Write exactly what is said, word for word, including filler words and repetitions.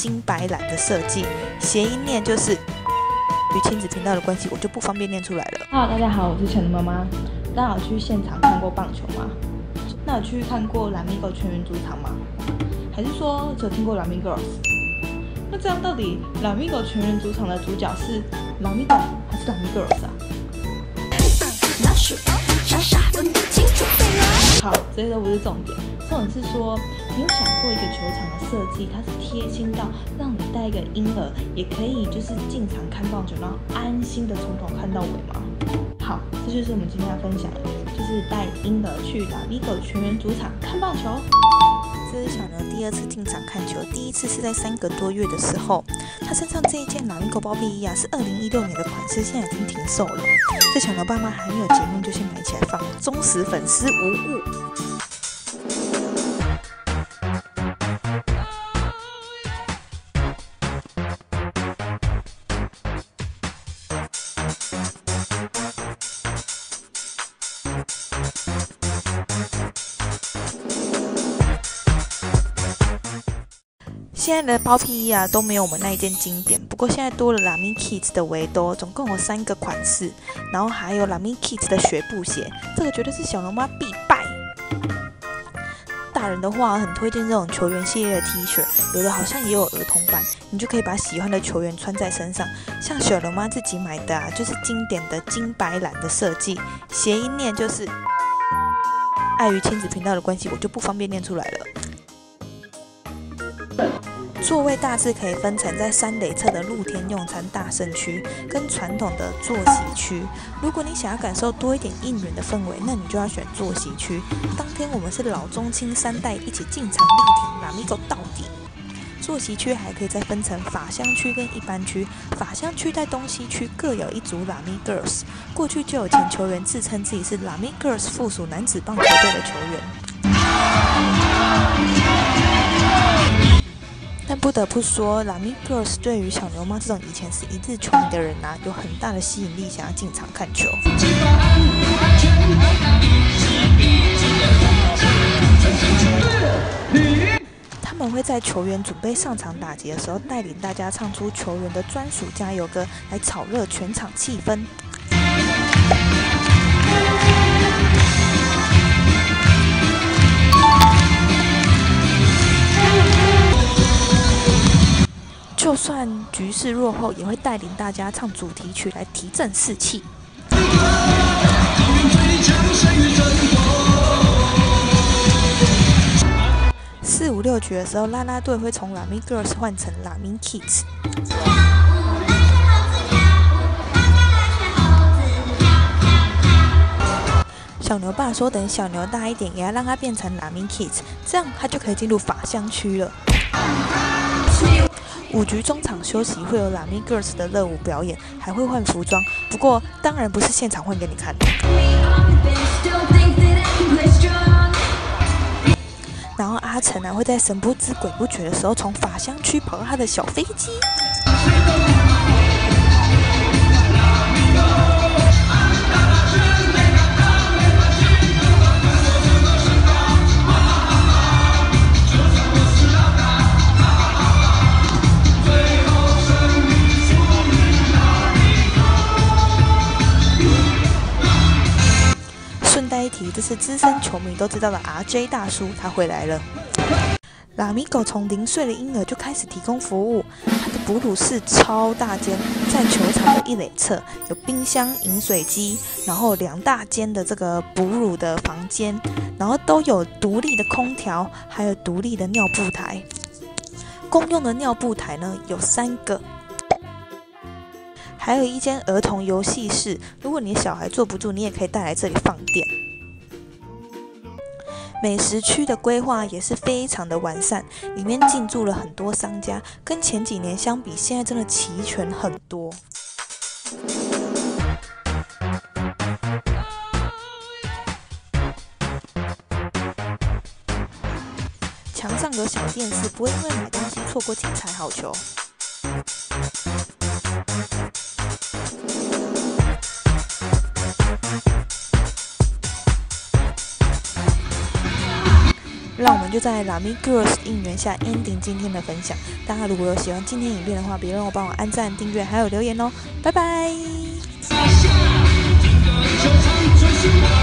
金白蓝的设计，谐音念就是与亲子频道的关系，我就不方便念出来了。 Hello， 大家好，我是陈妈妈。大家有去现场看过棒球吗？那有去看过 Lamigo 全员主场吗？还是说只有听过 Lamigos？ 那这样到底 Lamigo 全员主场的主角是 Lamigo 还是 Lamigos 啊？好，这些都不是重点，重点是说，你有想过一个球场的设计，它是贴心到让你带一个婴儿也可以就是进场看棒球，然后安心的从头看到尾吗？好，这就是我们今天要分享的，就是带婴儿去 Lamigo 全员主场看棒球。 这是小牛第二次进场看球，第一次是在三个多月的时候。他身上这一件 Lamigo 包屁衣啊，是二零一六年的款式，现在已经停售了。这小牛爸妈还没有结论就先买起来放，忠实粉丝无误。现在的包屁衣啊都没有我们那一件经典，不过现在多了 Lamigo Kids 的围兜，总共有三个款式，然后还有 Lamigo Kids 的学步鞋，这个绝对是小牛妈必败。大人的话很推荐这种球员系列的 T 恤，有的好像也有儿童版，你就可以把喜欢的球员穿在身上。像小牛妈自己买的啊，就是经典的金白蓝的设计，谐音念就是碍于亲子频道的关系，我就不方便念出来了。座位大致可以分成在三垒侧的露天用餐大圣区跟传统的坐席区。如果你想要感受多一点应援的氛围，那你就要选坐席区。当天我们是老中青三代一起进场力挺 Lamigo 到底。坐席区还可以再分成法香区跟一般区，法香区在东西区各有一组 Lamigos。过去就有前球员自称自己是 Lamigos 附属男子棒球队的球员。但不得不说 ，Lamigos 对于小牛妈这种以前是一日球迷的人啊，有很大的吸引力，想要进场看球。他们会在球员准备上场打击的时候，带领大家唱出球员的专属加油歌，来炒热全场气氛。就算局势落后，也会带领大家唱主题曲来提振士气。四五六局的时候，啦啦队会从 Lamigos 换成 Lamigo Kids。小牛爸说，等小牛大一点，也要让他变成 Lamigo Kids， 这样他就可以进入法香区了。五局中场休息会有 Lamigos 的热舞表演，还会换服装，不过当然不是现场换给你看。然后阿成啊会在神不知鬼不觉的时候，从法香区跑到他的小飞机。顺带一提，这是资深球迷都知道的 R J 大叔，他回来了。Lamigo 从零岁的婴儿就开始提供服务，它的哺乳室超大间，在球场的一垒侧有冰箱、饮水机，然后两大间的这个哺乳的房间，然后都有独立的空调，还有独立的尿布台。公用的尿布台呢有三个。还有一间儿童游戏室，如果你的小孩坐不住，你也可以带来这里放电。美食区的规划也是非常的完善，里面进驻了很多商家，跟前几年相比，现在真的齐全很多。墙上有小电视，不会因为买东西错过精彩好球。让我们们就在 Lamy Girls 应援下 ending 今天的分享。大家如果有喜欢今天影片的话，别忘了帮我按赞、订阅还有留言哦，拜拜。